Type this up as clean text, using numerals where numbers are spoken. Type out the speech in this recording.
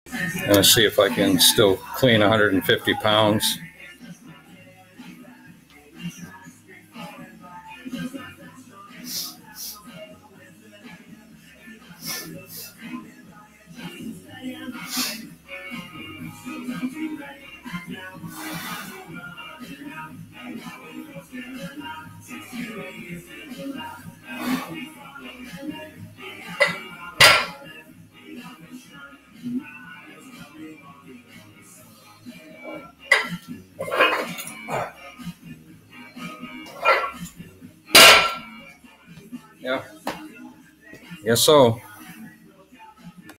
I'm gonna see if I can still clean 150 pounds. Yeah, guess so.